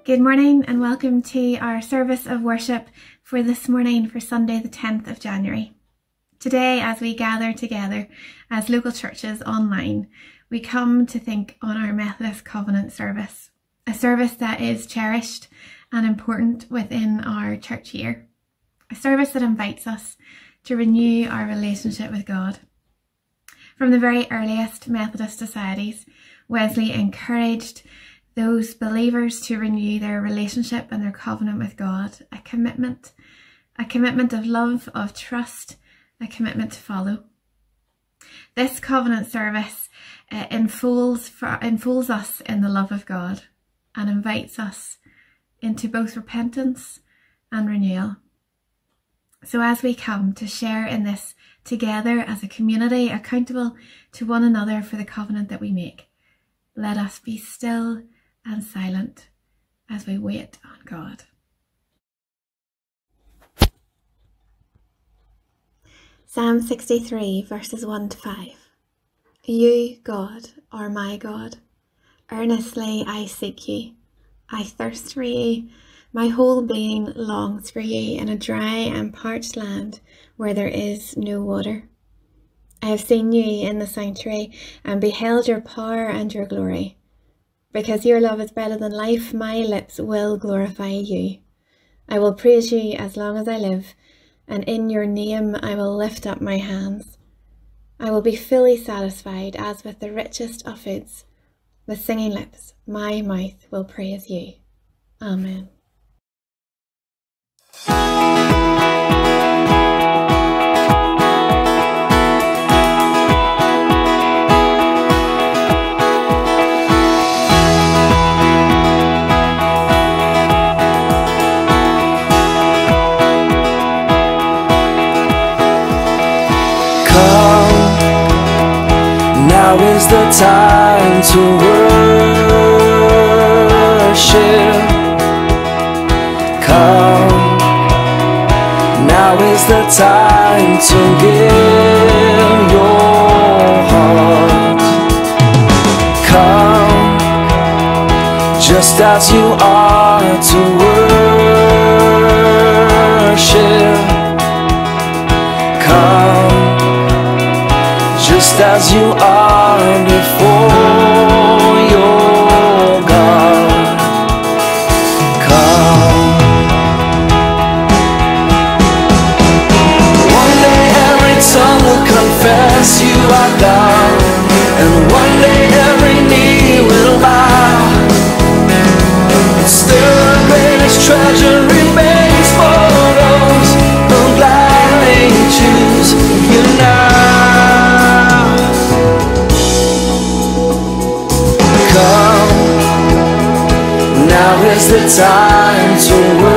Good morning and welcome to our service of worship for this morning for Sunday the 10th of January. Today, as we gather together as local churches online, we come to think on our Methodist Covenant service, a service that is cherished and important within our church year, a service that invites us to renew our relationship with God. From the very earliest Methodist societies, Wesley encouraged those believers to renew their relationship and their covenant with God, a commitment of love, of trust, a commitment to follow. This covenant service enfolds us in the love of God and invites us into both repentance and renewal. So as we come to share in this together as a community, accountable to one another for the covenant that we make, let us be still and silent as we wait on God. Psalm 63 verses 1 to 5. You, God, are my God. Earnestly I seek you. I thirst for you. My whole being longs for you in a dry and parched land where there is no water. I have seen you in the sanctuary and beheld your power and your glory. Because your love is better than life, my lips will glorify you. I will praise you as long as I live, and in your name I will lift up my hands. I will be fully satisfied as with the richest of foods. With singing lips, my mouth will praise you. Amen. Now is the time to worship. Come. Now is the time to give your heart. Come, just as you are to worship. Come, just as you are before your God. Come. One day every tongue will confess you are God, and one day every knee will bow. But still the greatest treasure remains for those who gladly choose you now. Now is the time to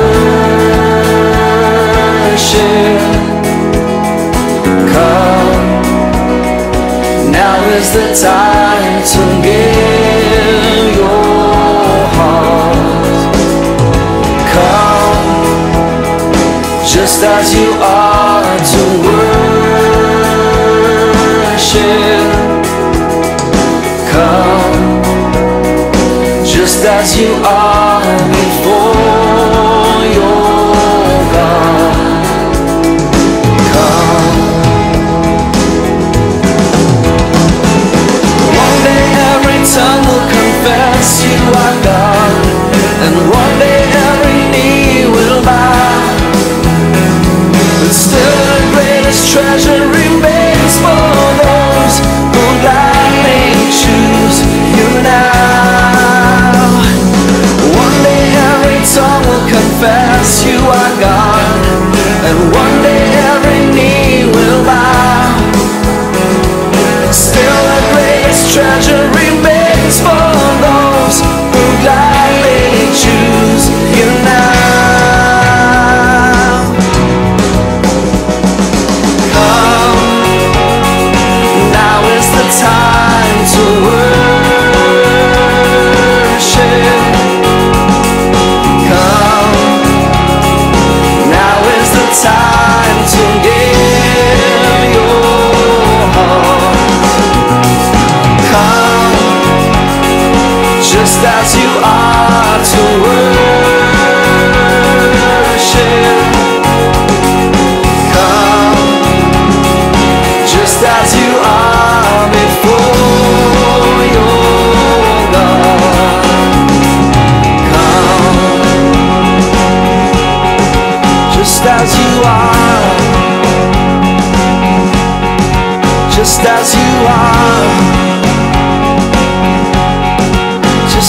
worship. Come. Now is the time to give your heart. Come, just as you are to worship. Come, just as you are before your God. Come. One day every tongue will confess you are God, and one day every knee will bow. But still the greatest treasure remains for those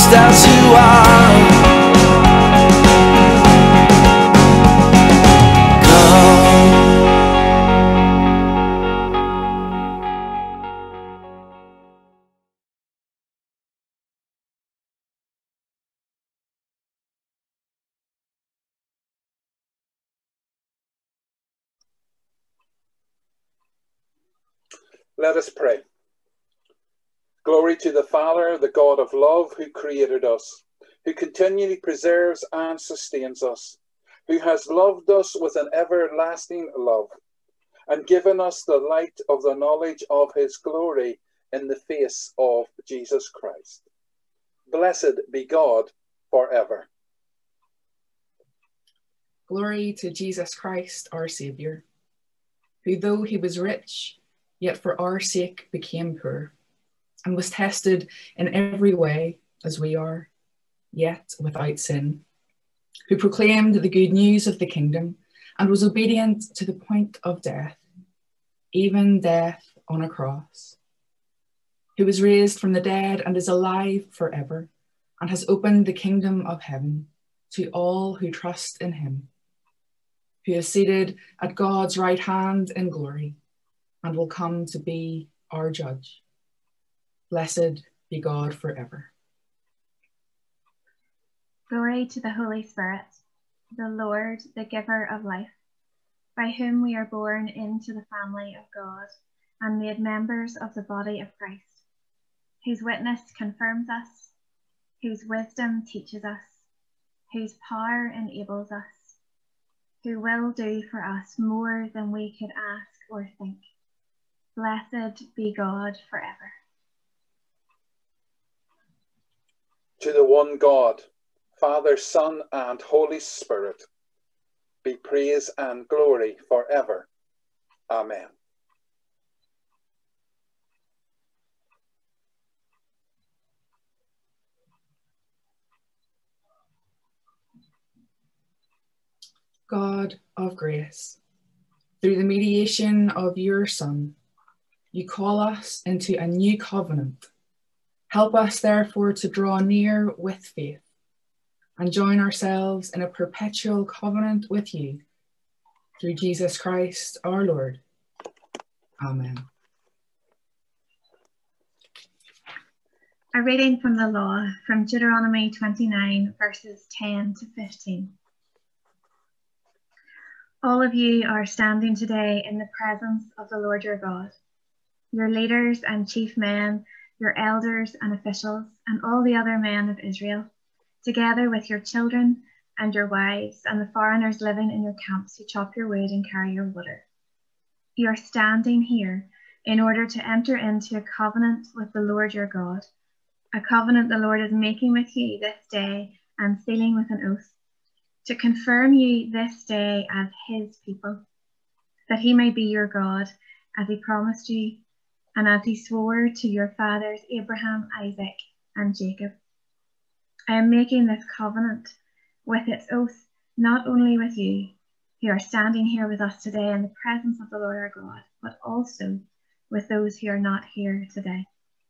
just as you are. Let us pray. Glory to the Father, the God of love, who created us, who continually preserves and sustains us, who has loved us with an everlasting love, and given us the light of the knowledge of his glory in the face of Jesus Christ. Blessed be God forever. Glory to Jesus Christ, our Saviour, who though he was rich, yet for our sake became poor, and was tested in every way as we are, yet without sin, who proclaimed the good news of the kingdom and was obedient to the point of death, even death on a cross, who was raised from the dead and is alive forever, and has opened the kingdom of heaven to all who trust in him, who is seated at God's right hand in glory, and will come to be our judge. Blessed be God forever. Glory to the Holy Spirit, the Lord, the giver of life, by whom we are born into the family of God and made members of the body of Christ, whose witness confirms us, whose wisdom teaches us, whose power enables us, who will do for us more than we could ask or think. Blessed be God forever. To the one God, Father, Son, and Holy Spirit, be praise and glory forever. Amen. God of grace, through the mediation of your Son, you call us into a new covenant. Help us, therefore, to draw near with faith and join ourselves in a perpetual covenant with you, through Jesus Christ our Lord. Amen. A reading from the law, from Deuteronomy 29, verses 10 to 15. All of you are standing today in the presence of the Lord your God, your leaders and chief men, your elders and officials, and all the other men of Israel, together with your children and your wives and the foreigners living in your camps who chop your wood and carry your water. You are standing here in order to enter into a covenant with the Lord your God, a covenant the Lord is making with you this day and sealing with an oath, to confirm you this day as his people, that he may be your God, as he promised you, and as he swore to your fathers Abraham, Isaac, and Jacob. I am making this covenant with its oath, not only with you, who are standing here with us today in the presence of the Lord our God, but also with those who are not here today.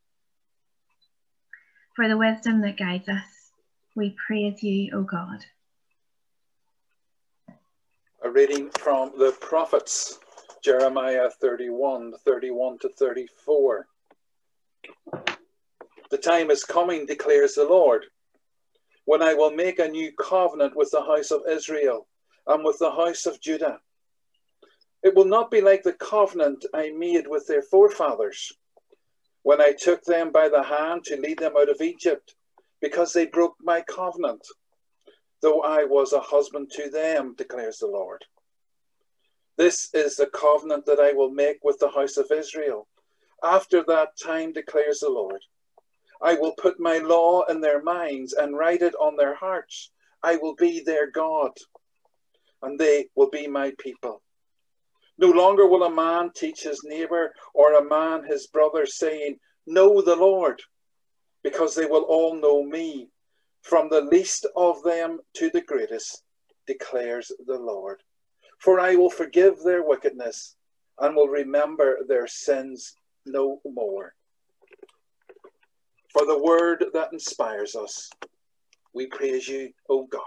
For the wisdom that guides us, we praise you, O God. A reading from the prophets, Jeremiah 31 to 34. The time is coming, declares the Lord, when I will make a new covenant with the house of Israel and with the house of Judah. It will not be like the covenant I made with their forefathers, when I took them by the hand to lead them out of Egypt, because they broke my covenant, though I was a husband to them, declares the Lord. This is the covenant that I will make with the house of Israel. After that time, declares the Lord, I will put my law in their minds and write it on their hearts. I will be their God, and they will be my people. No longer will a man teach his neighbor or a man his brother, saying, know the Lord, because they will all know me, from the least of them to the greatest, declares the Lord. For I will forgive their wickedness and will remember their sins no more. for the word that inspires us. We praise you, O God.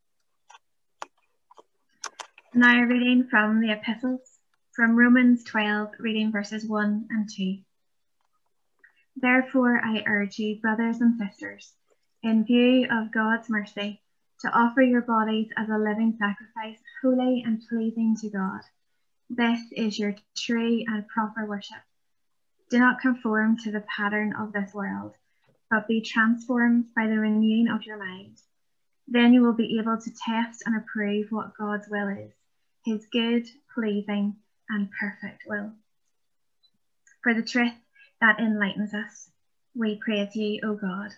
Now reading from the epistles, from Romans 12, reading verses 1 and 2. Therefore I urge you, brothers and sisters, in view of God's mercy, to offer your bodies as a living sacrifice, holy and pleasing to God. This is your true and proper worship. Do not conform to the pattern of this world, but be transformed by the renewing of your mind. Then you will be able to test and approve what God's will is, his good, pleasing, and perfect will. For the truth that enlightens us, we praise you, O God.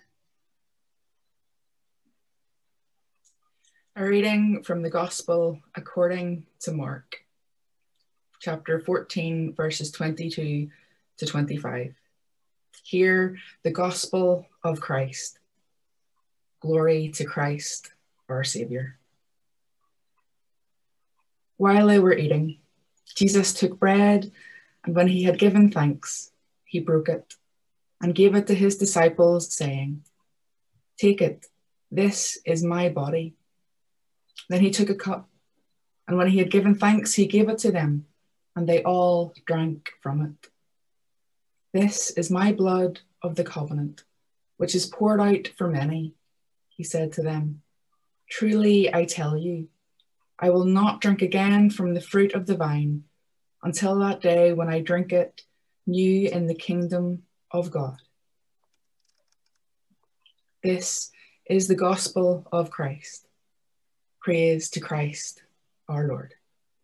A reading from the Gospel according to Mark, chapter 14, verses 22 to 25. Hear the Gospel of Christ. Glory to Christ, our Saviour. While they were eating, Jesus took bread, and when he had given thanks, he broke it and gave it to his disciples, saying, "Take it, this is my body." Then he took a cup, and when he had given thanks, he gave it to them, and they all drank from it. "This is my blood of the covenant, which is poured out for many," he said to them. "Truly I tell you, I will not drink again from the fruit of the vine until that day when I drink it new in the kingdom of God." This is the gospel of Christ. Praise to Christ, our Lord.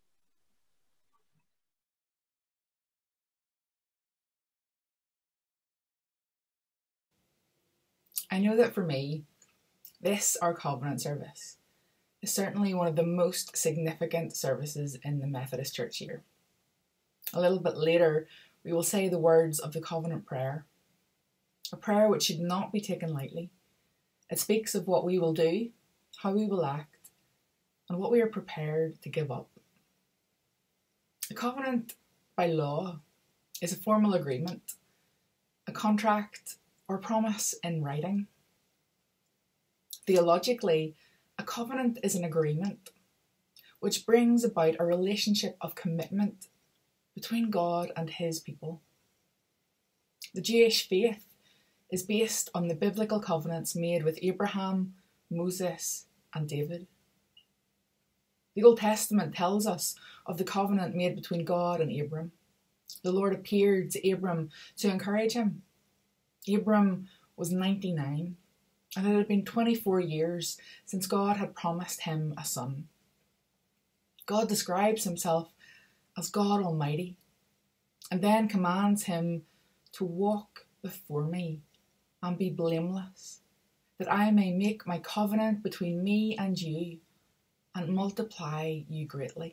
I know that for me, this, our Covenant service, is certainly one of the most significant services in the Methodist Church year. A little bit later, we will say the words of the Covenant Prayer, a prayer which should not be taken lightly. It speaks of what we will do, how we will act, and what we are prepared to give up. A covenant, by law, is a formal agreement, a contract or promise in writing. Theologically, a covenant is an agreement which brings about a relationship of commitment between God and his people. The Jewish faith is based on the biblical covenants made with Abraham, Moses, and David. The Old Testament tells us of the covenant made between God and Abram. The Lord appeared to Abram to encourage him. Abram was 99, and it had been 24 years since God had promised him a son. God describes himself as God Almighty, and then commands him to walk before me and be blameless, that I may make my covenant between me and you and multiply you greatly.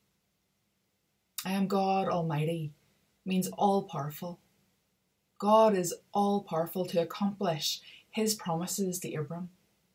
I am God Almighty means all-powerful. God is all-powerful to accomplish his promises to Abram.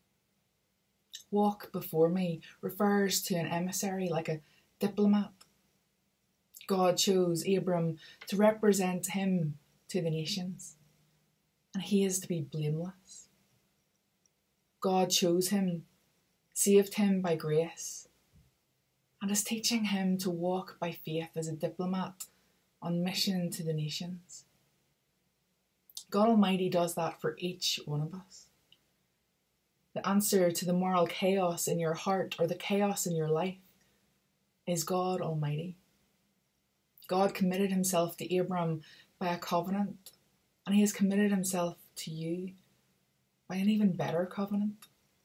Walk before me refers to an emissary, like a diplomat. God chose Abram to represent him to the nations, and he is to be blameless. God chose him, saved him by grace, and is teaching him to walk by faith as a diplomat on mission to the nations. God Almighty does that for each one of us. The answer to the moral chaos in your heart or the chaos in your life is God Almighty. God committed himself to Abram by a covenant, and he has committed himself to you by an even better covenant.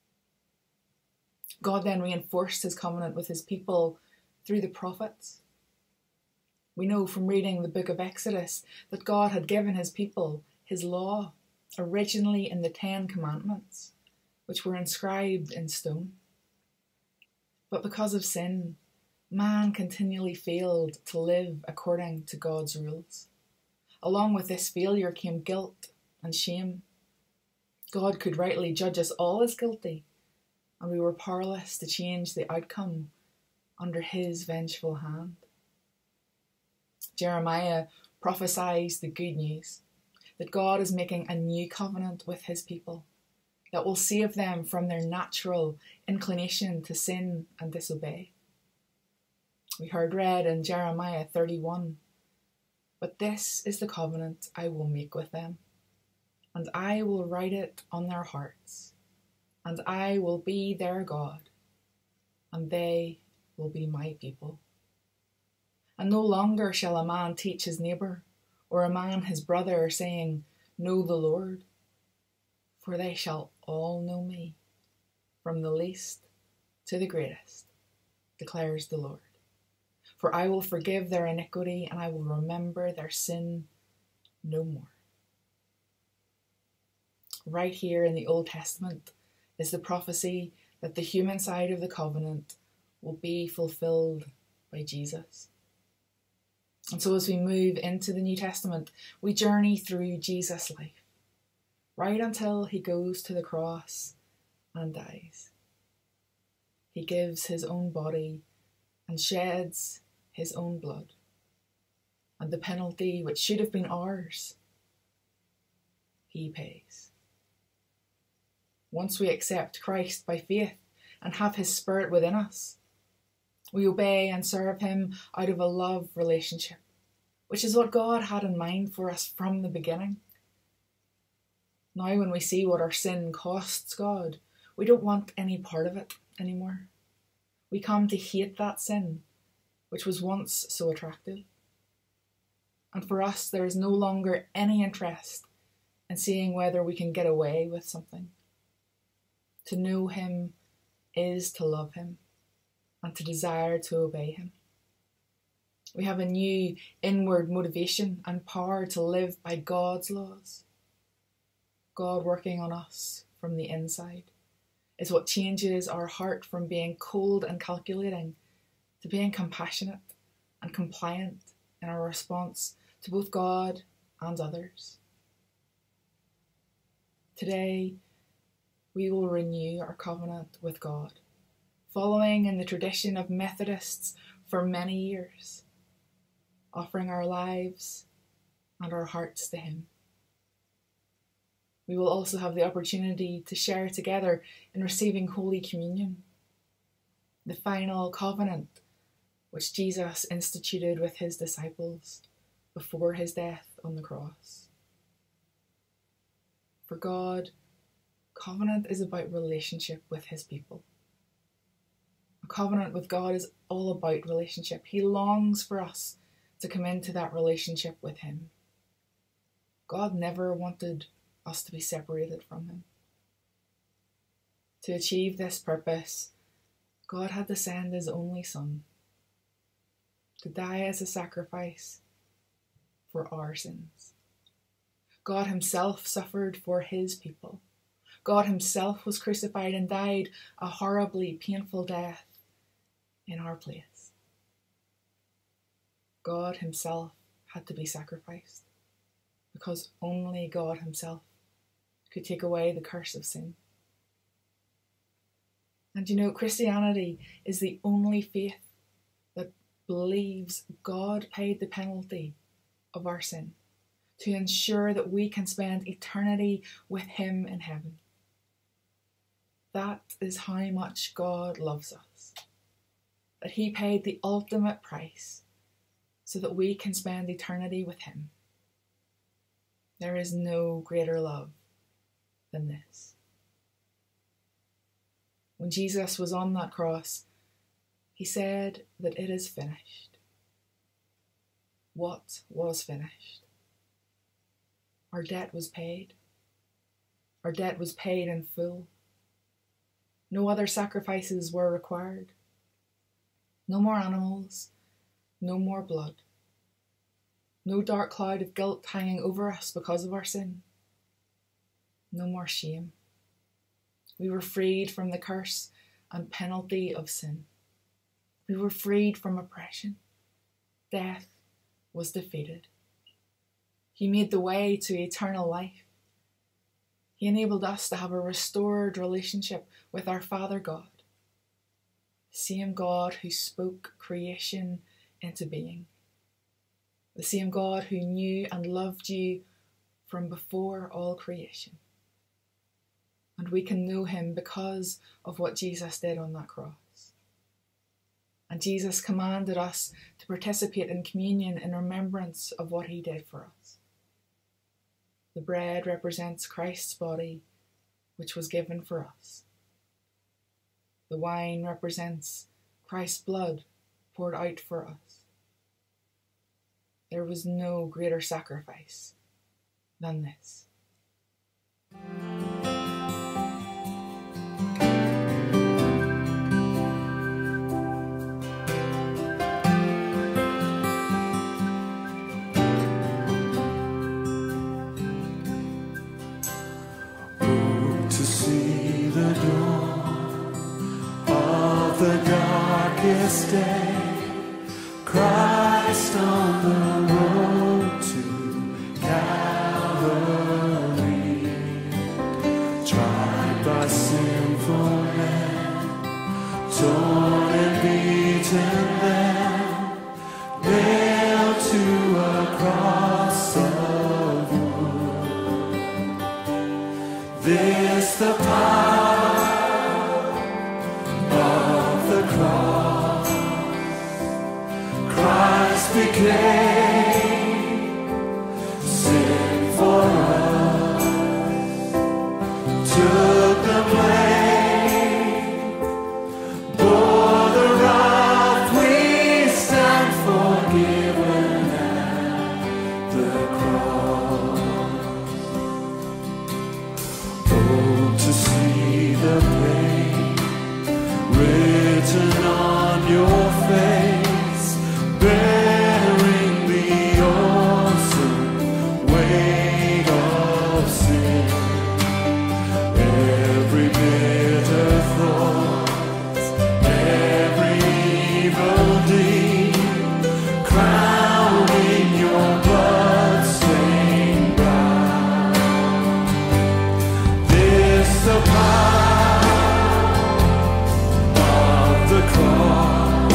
God then reinforced his covenant with his people through the prophets. We know from reading the book of Exodus that God had given his people his law, originally in the 10 Commandments, which were inscribed in stone. But because of sin, man continually failed to live according to God's rules. Along with this failure came guilt and shame. God could rightly judge us all as guilty, and we were powerless to change the outcome under his vengeful hand. Jeremiah prophesies the good news, that God is making a new covenant with his people that will save them from their natural inclination to sin and disobey. We heard read in Jeremiah 31, "But this is the covenant I will make with them, and I will write it on their hearts, and I will be their God, and they will be my people. And no longer shall a man teach his neighbour, or a man his brother, saying, 'Know the Lord,' for they shall all know me, from the least to the greatest, declares the Lord. For I will forgive their iniquity, and I will remember their sin no more." Right here in the Old Testament is the prophecy that the human side of the covenant will be fulfilled by Jesus. And so as we move into the New Testament, we journey through Jesus' life, right until he goes to the cross and dies. He gives his own body and sheds his own blood. And the penalty which should have been ours, he pays. Once we accept Christ by faith and have his Spirit within us, we obey and serve him out of a love relationship, which is what God had in mind for us from the beginning. Now when we see what our sin costs God, we don't want any part of it anymore. We come to hate that sin, which was once so attractive. And for us, there is no longer any interest in seeing whether we can get away with something. To know him is to love him and to desire to obey him. We have a new inward motivation and power to live by God's laws. God working on us from the inside is what changes our heart from being cold and calculating to being compassionate and compliant in our response to both God and others. Today, we will renew our covenant with God, following in the tradition of Methodists for many years, offering our lives and our hearts to him. We will also have the opportunity to share together in receiving Holy Communion, the final covenant which Jesus instituted with his disciples before his death on the cross. For God, covenant is about relationship with his people. A covenant with God is all about relationship. He longs for us to come into that relationship with him. God never wanted us to be separated from him. To achieve this purpose, God had to send his only Son to die as a sacrifice for our sins. God himself suffered for his people. God himself was crucified and died a horribly painful death in our place. God himself had to be sacrificed because only God himself could take away the curse of sin. And you know, Christianity is the only faith that believes God paid the penalty of our sin to ensure that we can spend eternity with him in heaven. That is how much God loves us, that he paid the ultimate price so that we can spend eternity with him. There is no greater love than this. When Jesus was on that cross, he said that it is finished. What was finished? Our debt was paid. Our debt was paid in full. No other sacrifices were required. No more animals, no more blood. No dark cloud of guilt hanging over us because of our sin. No more shame. We were freed from the curse and penalty of sin. We were freed from oppression. Death was defeated. He made the way to eternal life. He enabled us to have a restored relationship with our Father God, the same God who spoke creation into being, the same God who knew and loved you from before all creation. And we can know him because of what Jesus did on that cross. And Jesus commanded us to participate in communion in remembrance of what he did for us. The bread represents Christ's body, which was given for us. The wine represents Christ's blood poured out for us. There was no greater sacrifice than this. The darkest day, Christ on the road to Calvary, tried by sinful men, torn and beaten there, nailed to a cross of wood. This the power cross. Christ became sin for us, took the blame, bore the wrath. We stand forgiven at the cross. Oh, to see the pain written on your face, bearing the awesome weight of sin. Every bitter thought, every evil deed, crowning your blood-stained brow. This the power the cross.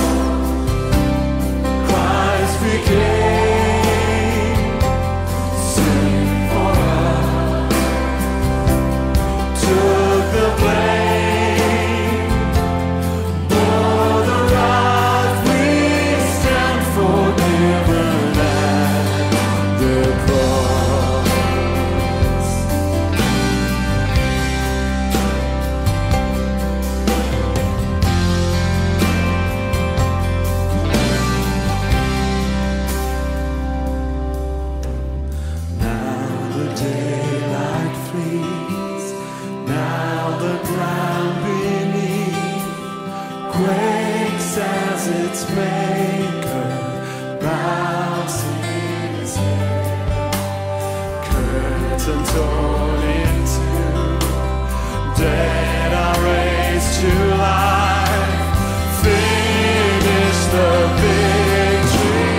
Christ became sin for us, took the blame, bore the wrath. We stand forgiven at the cross. Quakes as its maker bows his head. Curtain torn in two, dead are raised to life. Finish the victory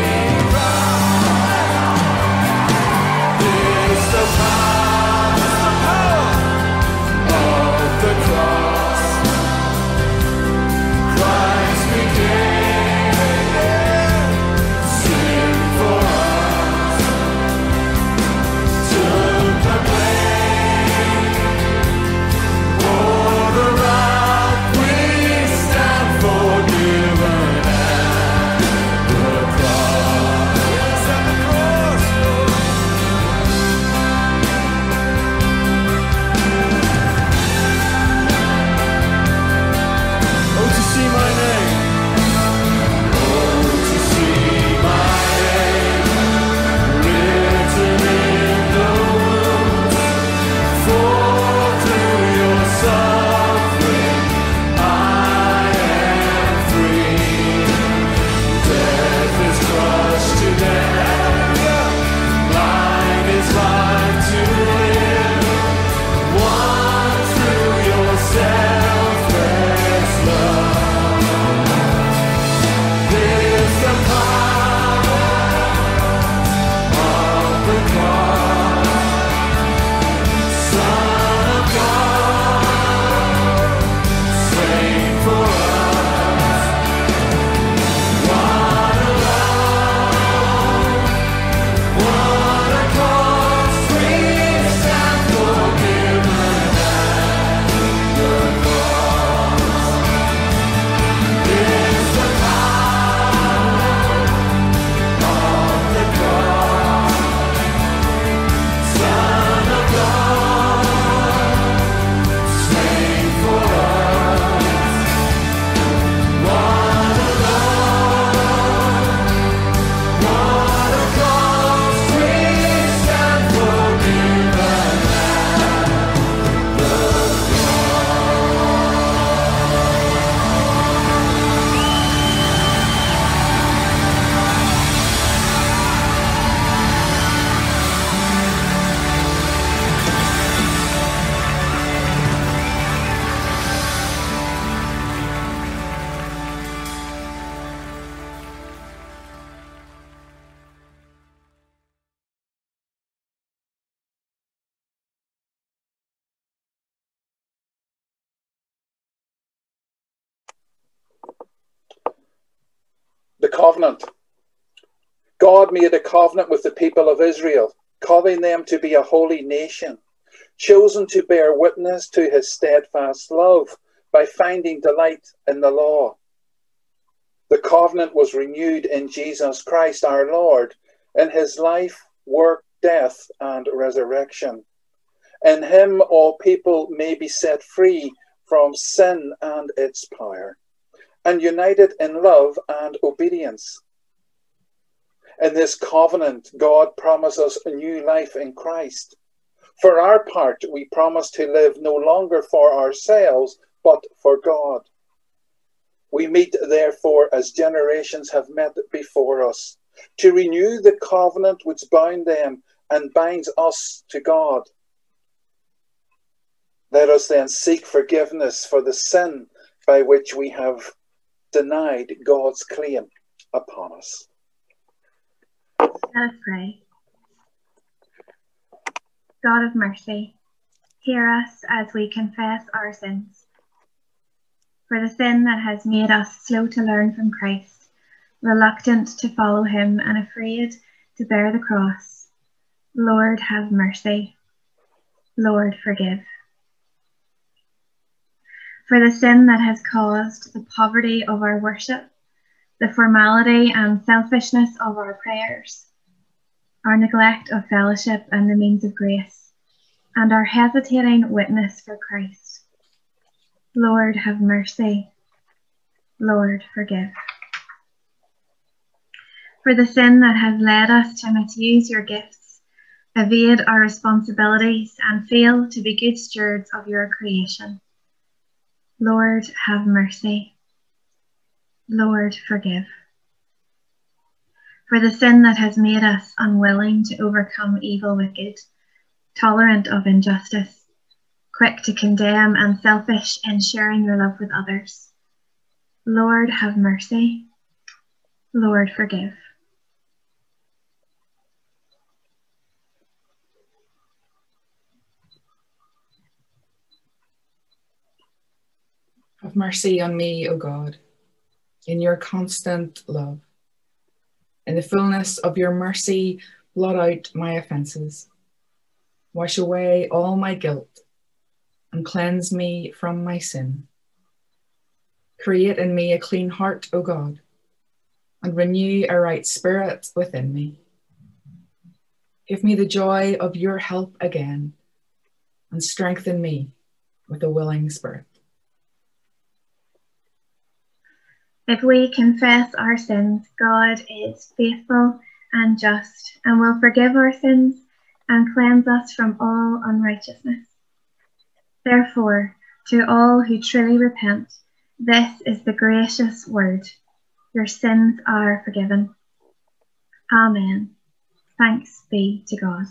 ride. It's the power of the cross. Christ became sin for us, took the blame. covenant. God made a covenant with the people of Israel, calling them to be a holy nation, chosen to bear witness to his steadfast love by finding delight in the law. The covenant was renewed in Jesus Christ our Lord, in his life, work, death, and resurrection. In him all people may be set free from sin and its power, and united in love and obedience. In this covenant, God promises a new life in Christ. For our part, we promise to live no longer for ourselves, but for God. We meet, therefore, as generations have met before us, to renew the covenant which bound them and binds us to God. Let us then seek forgiveness for the sin by which we have denied God's claim upon us. Let us pray. God of mercy, hear us as we confess our sins. For the sin that has made us slow to learn from Christ, reluctant to follow him and afraid to bear the cross, Lord, have mercy. Lord, forgive. For the sin that has caused the poverty of our worship, the formality and selfishness of our prayers, our neglect of fellowship and the means of grace, and our hesitating witness for Christ, Lord, have mercy. Lord, forgive. For the sin that has led us to misuse your gifts, evade our responsibilities, and fail to be good stewards of your creation, Lord, have mercy. Lord, forgive. For the sin that has made us unwilling to overcome evil with good, tolerant of injustice, quick to condemn, and selfish in sharing your love with others, Lord, have mercy. Lord, forgive. Have mercy on me, O God, in your constant love. In the fullness of your mercy, blot out my offences. Wash away all my guilt and cleanse me from my sin. Create in me a clean heart, O God, and renew a right spirit within me. Give me the joy of your help again, and strengthen me with a willing spirit. If we confess our sins, God is faithful and just, and will forgive our sins and cleanse us from all unrighteousness. Therefore, to all who truly repent, this is the gracious word: your sins are forgiven. Amen. Thanks be to God.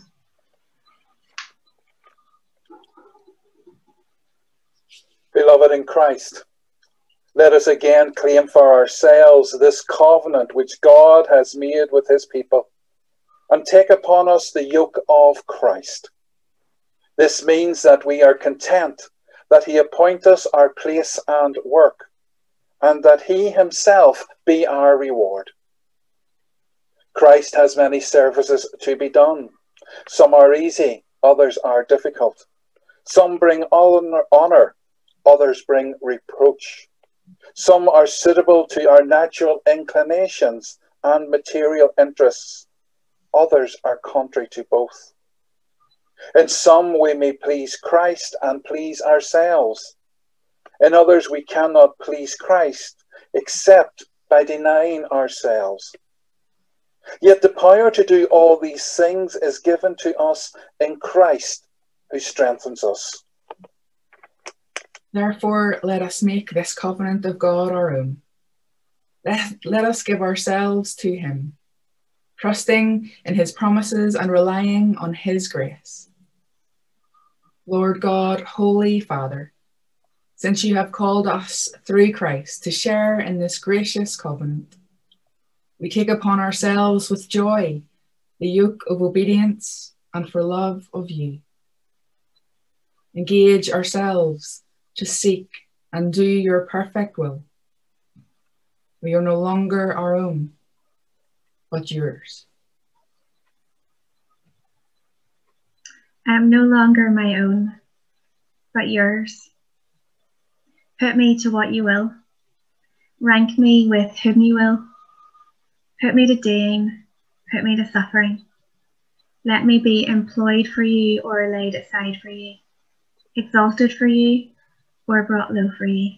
Beloved in Christ, let us again claim for ourselves this covenant which God has made with his people, and take upon us the yoke of Christ. This means that we are content that he appoint us our place and work, and that he himself be our reward. Christ has many services to be done. Some are easy, others are difficult. Some bring honor, others bring reproach. Some are suitable to our natural inclinations and material interests. Others are contrary to both. In some we may please Christ and please ourselves. In others we cannot please Christ except by denying ourselves. Yet the power to do all these things is given to us in Christ, who strengthens us. Therefore, let us make this covenant of God our own. Let us give ourselves to him, trusting in his promises and relying on his grace. Lord God, Holy Father, since you have called us through Christ to share in this gracious covenant, we take upon ourselves with joy the yoke of obedience and for love of you. Engage ourselves to seek and do your perfect will. We are no longer our own, but yours. I am no longer my own, but yours. Put me to what you will. Rank me with whom you will. Put me to doing, put me to suffering. Let me be employed for you or laid aside for you, exalted for you or brought low for you.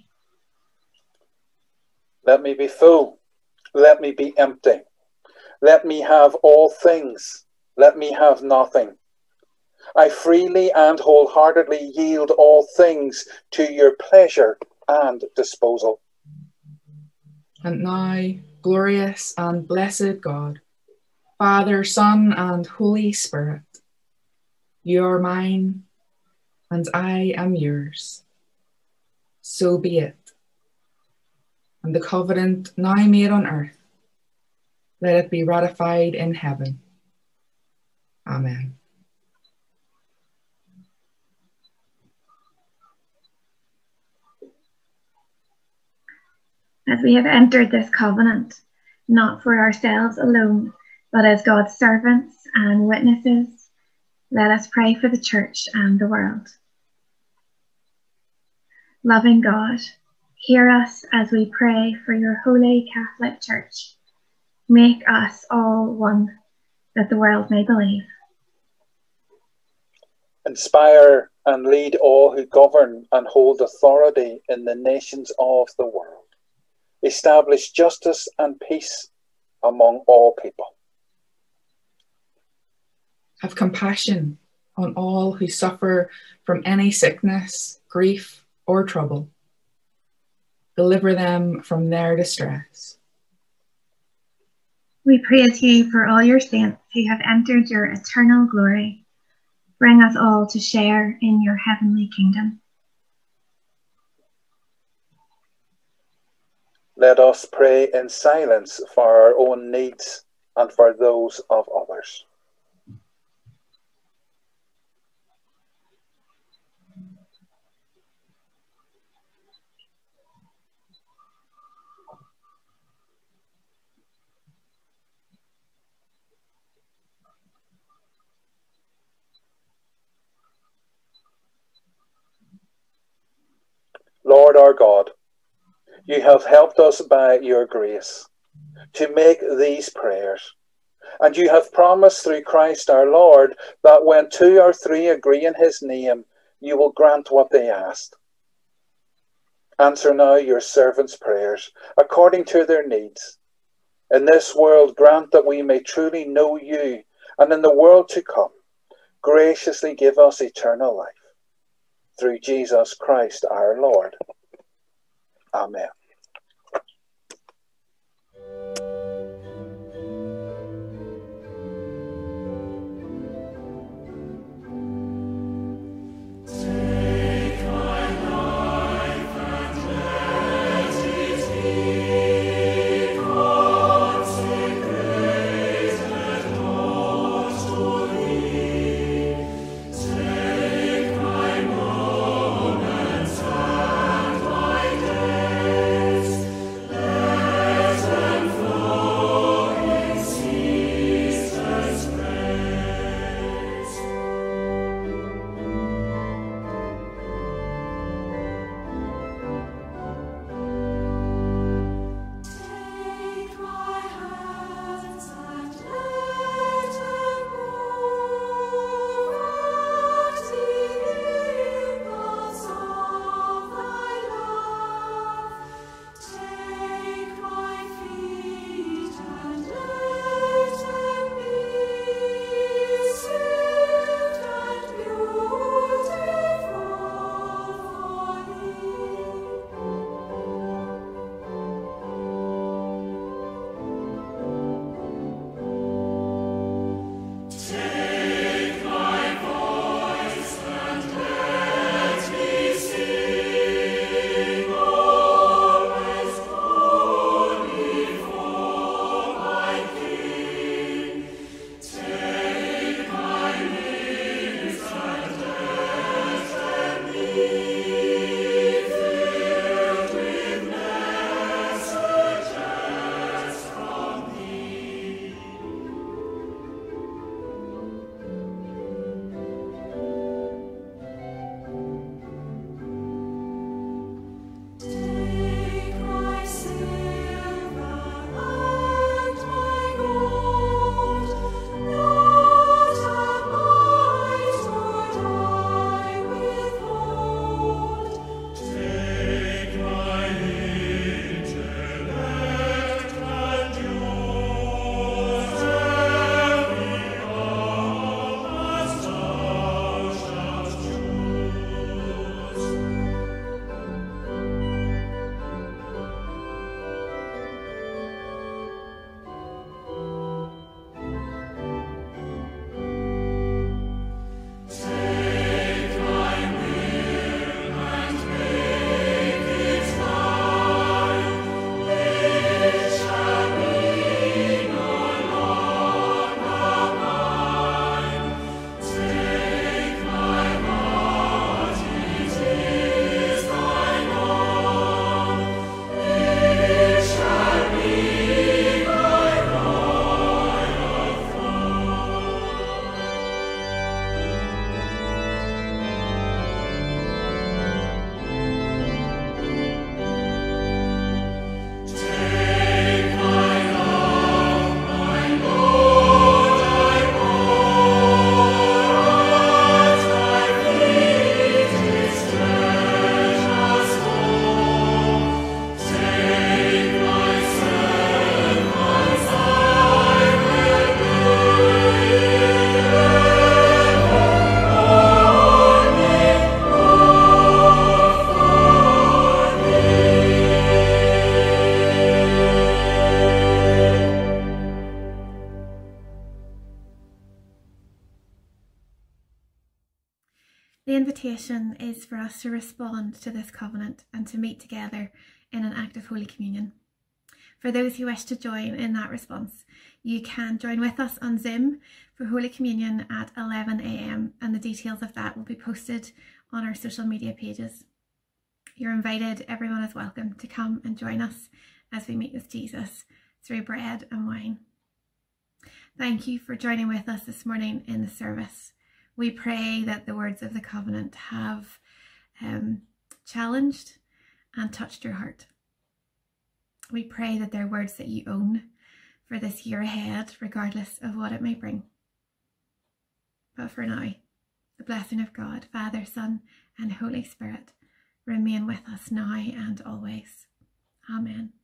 Let me be full. Let me be empty. Let me have all things. Let me have nothing. I freely and wholeheartedly yield all things to your pleasure and disposal. And now, glorious and blessed God, Father, Son, and Holy Spirit, you are mine, and I am yours. So be it. And the covenant now made on earth, let it be ratified in heaven. Amen. As we have entered this covenant, not for ourselves alone, but as God's servants and witnesses, let us pray for the church and the world. Loving God, hear us as we pray for your holy Catholic Church. Make us all one, that the world may believe. Inspire and lead all who govern and hold authority in the nations of the world. Establish justice and peace among all people. Have compassion on all who suffer from any sickness, grief, or trouble. Deliver them from their distress. We praise you for all your saints who have entered your eternal glory. Bring us all to share in your heavenly kingdom. Let us pray in silence for our own needs and for those of others. Lord our God, you have helped us by your grace to make these prayers, and you have promised through Christ our Lord that when 2 or 3 agree in his name, you will grant what they asked. Answer now your servants' prayers according to their needs. In this world, grant that we may truly know you, and in the world to come, graciously give us eternal life. Through Jesus Christ our Lord. Amen. The invitation is for us to respond to this covenant and to meet together in an act of Holy Communion. For those who wish to join in that response, you can join with us on Zoom for Holy Communion at 11 a.m, and the details of that will be posted on our social media pages. You're invited, everyone is welcome to come and join us as we meet with Jesus through bread and wine. Thank you for joining with us this morning in the service. We pray that the words of the covenant have challenged and touched your heart. We pray that they're words that you own for this year ahead, regardless of what it may bring. But for now, the blessing of God, Father, Son, and Holy Spirit remain with us now and always. Amen.